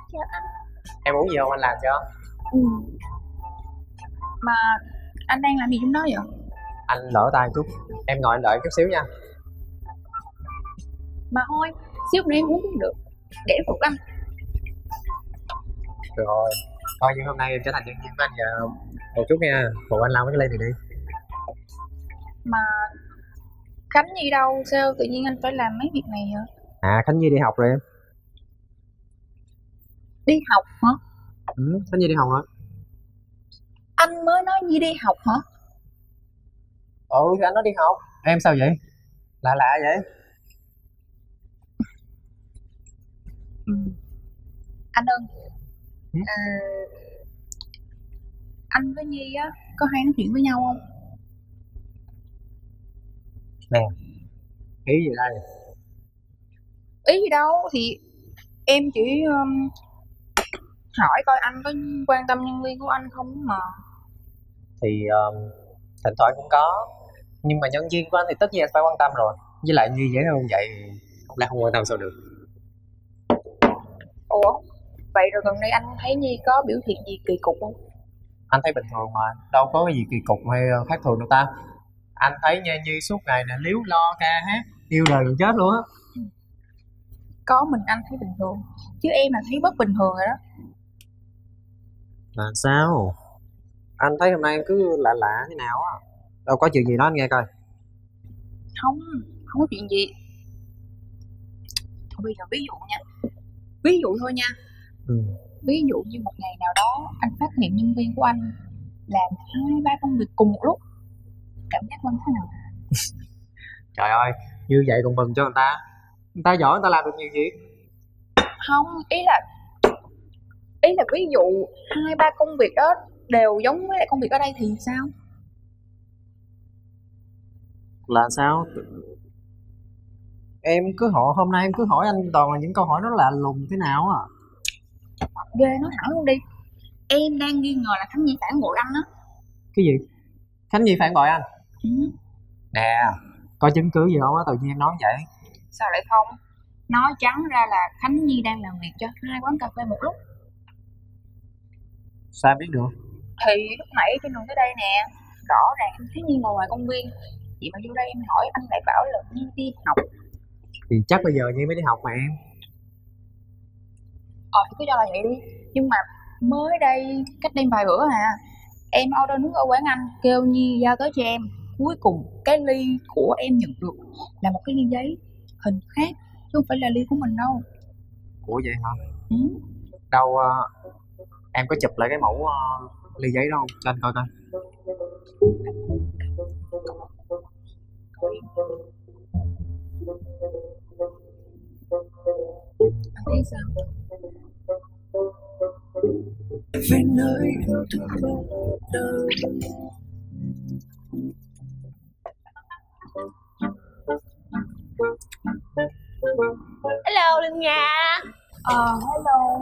Chào anh. Em uống gì không anh làm cho? Ừ. Mà anh đang làm gì trong đó vậy? Anh lỡ tay chút, em ngồi anh đợi chút xíu nha. Mà thôi, xíu nữa em uống cũng được. Để em phục anh. Rồi, coi như hôm nay em trở thành nhân viên của anh giờ một chút nha. Phụ anh lau mấy cái ly này đi. Mà Khánh Nhi đâu? Sao tự nhiên anh phải làm mấy việc này vậy? À, Khánh Nhi đi học rồi em. Đi học hả? Khánh Nhi đi học hả? Anh mới nói Nhi đi học hả? Ừ, thì anh nói đi học. Em sao vậy? Lạ lạ vậy? Ừ. Anh ơi, Ừ? à, anh với Nhi á có hay nói chuyện với nhau không? Nè, ý gì đây? Ý gì đâu, thì em chỉ hỏi coi anh có quan tâm nhân viên của anh không mà. Thì thỉnh thoảng cũng có. Nhưng mà nhân viên của anh thì tất nhiên anh phải quan tâm rồi. Với lại Nhi dễ không vậy thì không lẽ không quan tâm sao được. Ủa, vậy rồi gần đây anh thấy Nhi có biểu hiện gì kỳ cục không? Anh thấy bình thường mà, đâu có cái gì kỳ cục hay khác thường đâu ta. Anh thấy Nha Nhi suốt ngày là líu lo ca hát yêu đời gần chết luôn á. Có mình anh thấy bình thường, chứ em là thấy bất bình thường rồi đó. Là sao? Anh thấy hôm nay em cứ lạ lạ thế nào á. Đâu có chuyện gì nói anh nghe coi. Không, không có chuyện gì. Thôi bây giờ ví dụ nha, ví dụ thôi nha. Ừ. Ví dụ như một ngày nào đó anh phát hiện nhân viên của anh làm 2-3 công việc cùng một lúc, cảm giác của anh thế nào? Trời ơi, như vậy còn mừng cho người ta. Người ta giỏi, người ta làm được nhiều việc. Không, ý là ví dụ 2-3 công việc đó đều giống với lại công việc ở đây thì sao? Là sao? Em cứ hỏi, hôm nay em cứ hỏi anh toàn là những câu hỏi nó lạ lùng thế nào á. Ghê, nói thẳng luôn đi. Em đang nghi ngờ là Khánh Nhi phản bội anh á. Cái gì? Khánh Nhi phản bội anh? Ừ. Nè, có chứng cứ gì không á, tự nhiên em nói vậy? Sao lại không? Nói trắng ra là Khánh Nhi đang làm việc cho 2 quán cà phê một lúc. Sao em biết được? Thì lúc nãy trên đường tới đây nè, rõ ràng em thấy Nhi ngồi ngoài công viên. Chị mà vô đây em hỏi anh lại bảo là Nhi đi học. Thì chắc bây giờ Nhi mới đi học mà em. Thì cứ cho là vậy đi. Nhưng mà mới đây, cách đây vài bữa em order nước ở quán anh, kêu Nhi giao tới cho em. Cuối cùng cái ly của em nhận được là một cái ly giấy hình khác, chứ không phải là ly của mình đâu. Ủa vậy hả? Ừ. Đâu em có chụp lại cái mẫu ly giấy đó không? Cho anh coi coi. Anh thấy sao? Về nơi yêu thương ban đầu. Hello Linh Nga. Hello.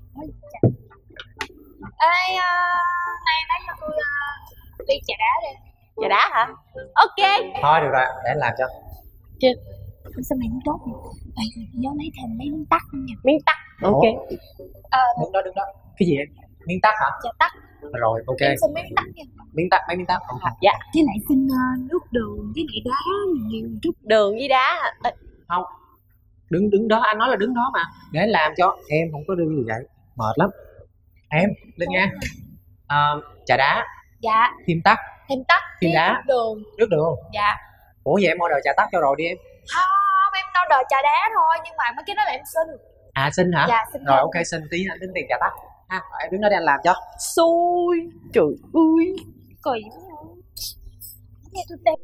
Ê, này lấy cho tôi ly trà đá đi. Trà đá hả? Ok. Thôi được rồi, để anh làm cho. Chứ Sao mày không tốt vậy? Nhớ lấy thêm mấy miếng tắc nha. miếng tắc. Ok. Ủa? Đứng đó. Cái gì em? Miếng tắc hả? Trà tắc. Rồi, ok. Em xin miếng tắc nha. Miếng tắc, mấy miếng tắc. Ok. Dạ. Với lại xin nước đường với lại đá nhiều chút. Đường với đá hả? Không. Đứng đó, anh nói là đứng đó mà. Để anh làm cho. Em không có đưa như vậy. Mệt lắm. Em, Linh nha. Trà đá, Dạ. thêm tắc, Thêm tắc. thêm đá. Đường. Nước đường. Dạ. Ủa vậy em order trà tắc cho rồi đi em. Không, em order trà đá thôi, nhưng mà mấy cái đó là em xin. À xin hả? Dạ, xin. Rồi ok, xin tí anh tính tiền trà tắc. Ha, em đứng đó để anh làm cho. Xui. Trời ơi. Cười dữ lắm. Nghe tôi tê.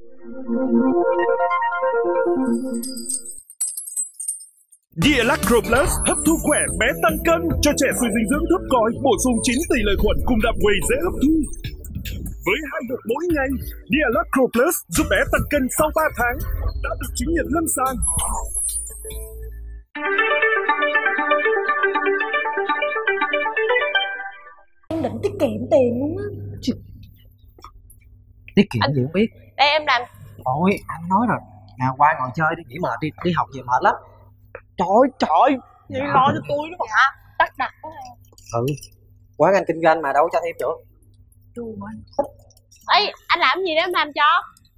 Dialacro Plus hấp thu khỏe bé tăng cân cho trẻ suy dinh dưỡng thấp còi, bổ sung 9 tỷ lệ khuẩn cùng đạm whey dễ hấp thu. Với 2 hộp mỗi ngày, Dialacro Plus giúp bé tăng cân sau 3 tháng, đã được chứng nhận lâm sàng. Em định tiết kiệm tiền luôn á. Tiết kiệm gì không biết. Đây em làm. Thôi anh nói rồi. Nào qua ngồi chơi đi, nghỉ mệt đi, đi học về mệt lắm. Trời, Vậy lo cho tôi đó mà. Dạ, tắc đặt quá. Ừ, quán anh kinh doanh mà đâu có cho thêm được. Ê, anh làm gì đó em làm cho?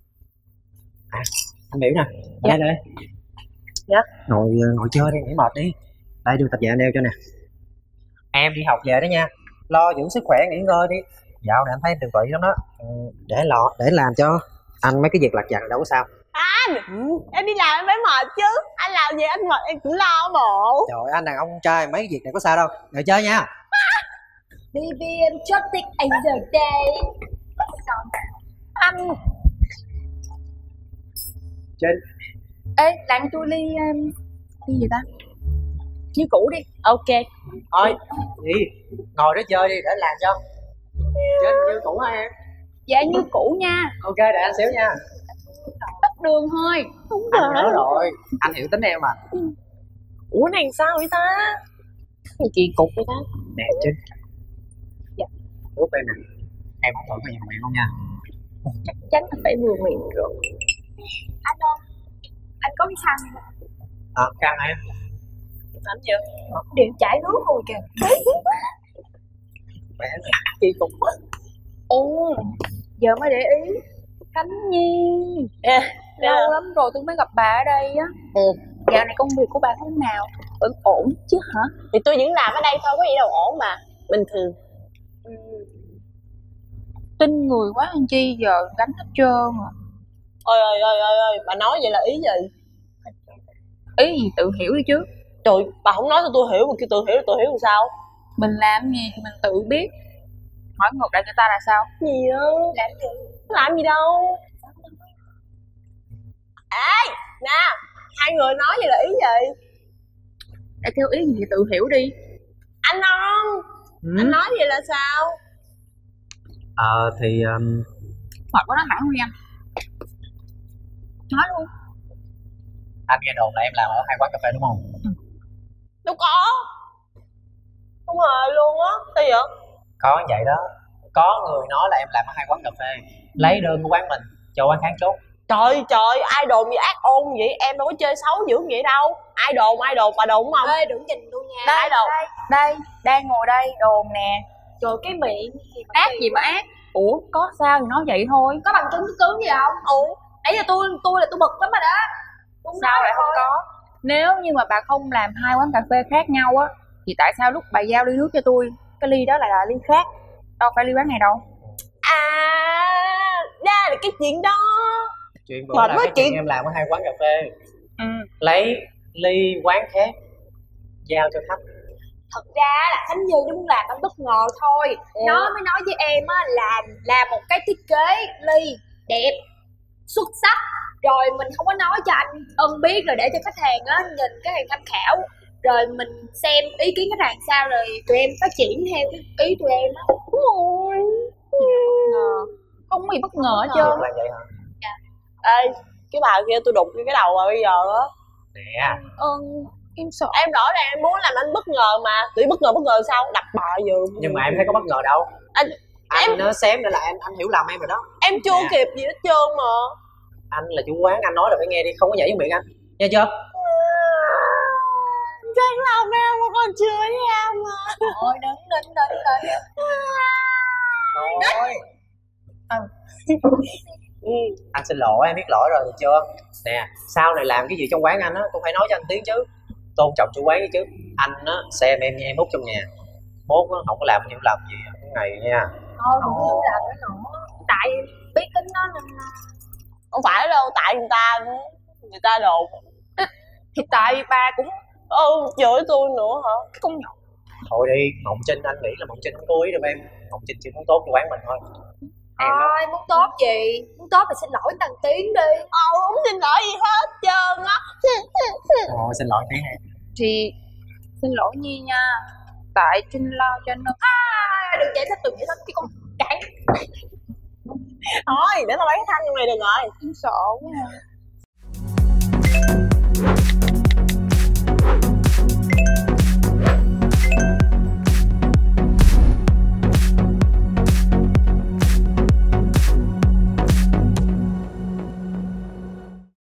Anh biểu nè, đây đây. Dạ. Ngồi chơi đi, nghỉ mệt đi. Đây đưa tập dạ neo cho nè. Em đi học về đó nha, lo dưỡng sức khỏe, nghỉ ngơi đi. Dạo này anh thấy em tiều tụy lắm đó. Để làm cho anh mấy cái việc lặt vặt đâu có sao. Anh, em đi làm em phải mệt chứ. Anh làm gì anh mệt em cũng lo bộ. Trời ơi, anh đàn ông con trai mấy cái việc này có sao đâu. Ngồi chơi nha. Baby em chót tích anh giờ đây. Anh Trên. ê làm tôi ly gì ta, như cũ đi. Ok. Thôi, đi. Ngồi đó chơi đi, để làm cho. Trên như cũ hả em? Dạ như cũ nha, Ok, để anh xíu nha. tắt đường thôi. Anh nhớ rồi, anh hiểu tính em mà. Ủa này sao vậy ta? Gì kỳ cục vậy ta? Nè Trinh. Dạ. Úp em nè. Em không thử có nhiều miệng không nha. Chắc chắn là phải vừa miệng rồi. Anh ơi, anh có cái xăng không? Căng em. Làm gì? Điện chảy nước rồi kìa. Bé rồi. Kỳ cục quá. Ồ, giờ mới để ý. Khánh Nhi, lâu lắm rồi tôi mới gặp bà ở đây á. Dạo này công việc của bà thế nào? Vẫn ổn chứ hả? Thì tôi vẫn làm ở đây thôi, có gì đâu ổn mà. Bình thường. Tin người quá anh Chi, giờ gánh hết trơn à. Ơi, bà nói vậy là ý gì? Ý gì tự hiểu đi chứ. Trời, bà không nói cho tôi hiểu mà kêu tôi hiểu làm sao? Mình làm gì thì mình tự biết. Hỏi ngược lại người ta là sao? Gì đâu? Làm gì đâu? Ê, nè, hai người nói vậy là ý gì? Để theo ý gì thì tự hiểu đi. Anh không? Anh nói vậy là sao? Thì Hoặc có nói thẳng không em? Nói luôn. anh nghe đồn là em làm ở 2 quán cà phê đúng không? Đâu có. Không hề luôn á. Sao vậy? Có như vậy đó. Có người nói là em làm ở 2 quán cà phê, lấy đơn của quán mình cho quán khác chốt. Trời, ai đồn gì ác ôn vậy? Em đâu có chơi xấu dữ vậy đâu. Ai đồn, bà đồn không? Ê đừng nhìn tôi nha. Ai đồn? Đây, đang ngồi đây, đồn nè. Trời cái miệng ác gì mà ác. Ủa có sao thì nói vậy thôi. Có bằng chứng cứ gì không? Ủa nãy giờ tôi là tôi bực lắm rồi đó. Sao lại không có? Nếu như mà bà không làm 2 quán cà phê khác nhau á, thì tại sao lúc bà giao ly nước cho tôi, cái ly đó lại là ly khác, đâu phải ly quán này đâu. À, ra là cái chuyện đó. Chuyện bữa Mệt là quá cái chị. chuyện em làm ở 2 quán cà phê, lấy ly quán khác giao cho khách. Thật ra là Khánh Như đúng làm anh bất ngờ thôi. Nó mới nói với em á là làm một cái thiết kế ly đẹp xuất sắc, rồi mình không có nói cho anh ân biết, rồi để cho khách hàng á nhìn cái hàng tham khảo, rồi mình xem ý kiến khách hàng sao, rồi tụi em phát triển theo cái ý tụi em á. Ôi, bất ngờ. Không có gì bất ngờ hết trơn. Thiệt là vậy hả? Ê, cái bà kia tôi đụng cái đầu rồi bây giờ á. Nè, Em sợ. Em rõ ràng em muốn làm anh bất ngờ mà. Tự nhiên bất ngờ sao? Đập bò giùm. nhưng mà em thấy có bất ngờ đâu. Anh Nó xém nữa là anh hiểu lầm em rồi đó. em chưa Nè. kịp gì hết trơn mà. Anh là chủ quán, anh nói là phải nghe đi, không có nhảy vô miệng anh, nghe chưa? Tránh lòng em mà còn chưa với em mà. Thôi đứng. Thôi. Anh xin lỗi, em biết lỗi rồi, được chưa? Nè, sau này làm cái gì trong quán anh á cũng phải nói cho anh tiếng chứ, tôn trọng chủ quán chứ. Anh á xem em như em út trong nhà, mốt nó không có làm hiểu lầm gì cái ngày nha. Thôi đừng hiểu lầm nữa. Tại biết tính nó nên Không phải đâu, tại người ta đồn. Thì tại bà cũng Chửi tôi nữa hả? công nhận. Thôi đi, Mộng Trinh, anh nghĩ là Mộng Trinh không cố ý đâu em. Mộng Trinh chỉ muốn tốt cho quán mình thôi. Em đó. thôi muốn tốt gì, muốn tốt thì xin lỗi thằng Tiến đi. Không xin lỗi gì hết trơn á. Ồ, xin lỗi tí em. Thì xin lỗi Nhi nha. Tại Trinh lo cho nó. Đừng giải thích cái con cãi. Thôi, để tao lấy cái thanh trong này được rồi. Em sợ quá à.